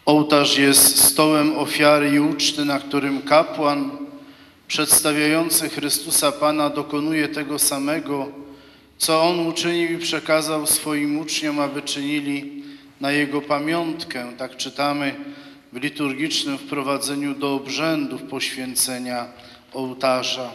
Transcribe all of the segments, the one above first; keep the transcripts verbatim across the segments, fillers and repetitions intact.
Ołtarz jest stołem ofiary i uczty, na którym kapłan przedstawiający Chrystusa Pana dokonuje tego samego, co On uczynił i przekazał swoim uczniom, aby czynili na Jego pamiątkę. Tak czytamy w liturgicznym wprowadzeniu do obrzędów poświęcenia ołtarza.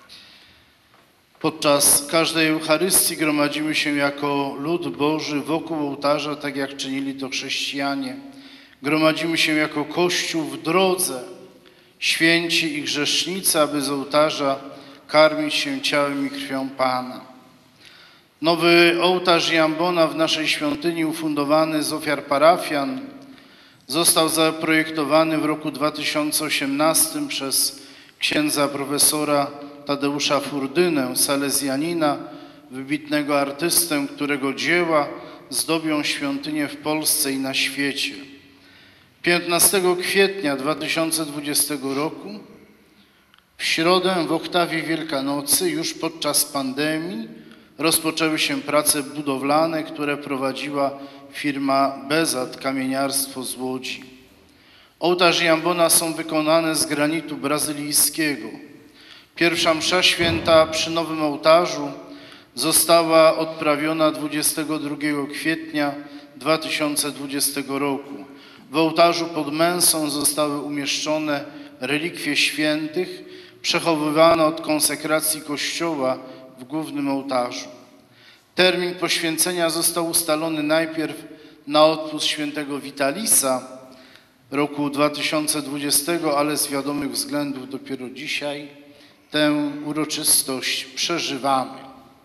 Podczas każdej Eucharystii gromadzimy się jako lud Boży wokół ołtarza, tak jak czynili to chrześcijanie. Gromadzimy się jako Kościół w drodze, święci i grzesznicy, aby z ołtarza karmić się ciałem i krwią Pana. Nowy ołtarz Jambona w naszej świątyni, ufundowany z ofiar parafian, został zaprojektowany w roku dwa tysiące osiemnastym przez księdza profesora Tadeusza Furdynę, salezjanina, wybitnego artystę, którego dzieła zdobią świątynię w Polsce i na świecie. piętnastego kwietnia dwa tysiące dwudziestego roku, w środę w oktawie Wielkanocy, już podczas pandemii, rozpoczęły się prace budowlane, które prowadziła firma Bezat Kamieniarstwo z Łodzi. Ołtarz Jambona są wykonane z granitu brazylijskiego. Pierwsza msza święta przy nowym ołtarzu została odprawiona dwudziestego drugiego kwietnia dwa tysiące dwudziestego roku. W ołtarzu pod męsą zostały umieszczone relikwie świętych, przechowywane od konsekracji Kościoła w głównym ołtarzu. Termin poświęcenia został ustalony najpierw na odpust świętego Vitalisa roku dwa tysiące dwudziestego, ale z wiadomych względów dopiero dzisiaj tę uroczystość przeżywamy.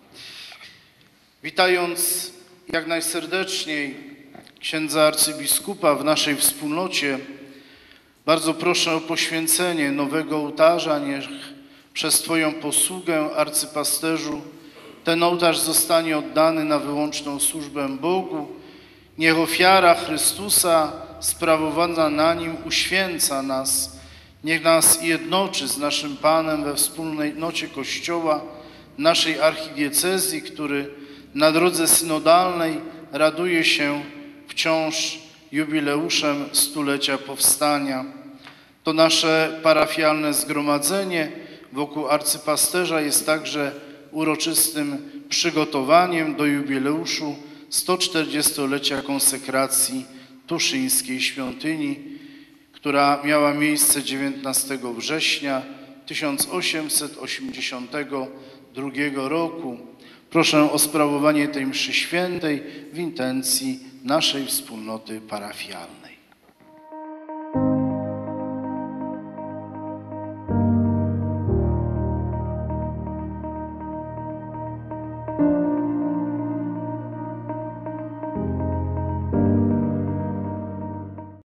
Witając jak najserdeczniej księdza arcybiskupa w naszej wspólnocie, bardzo proszę o poświęcenie nowego ołtarza. Niech przez Twoją posługę, arcypasterzu, ten ołtarz zostanie oddany na wyłączną służbę Bogu. Niech ofiara Chrystusa sprawowana na nim uświęca nas. Niech nas jednoczy z naszym Panem we wspólnej nocie Kościoła, naszej archidiecezji, który na drodze synodalnej raduje się wciąż jubileuszem stulecia powstania. To nasze parafialne zgromadzenie wokół arcypasterza jest także uroczystym przygotowaniem do jubileuszu sto czterdziestolecia konsekracji Tuszyńskiej Świątyni, która miała miejsce dziewiętnastego września tysiąc osiemset osiemdziesiątego drugiego roku. Proszę o sprawowanie tej mszy świętej w intencji naszej wspólnoty parafialnej.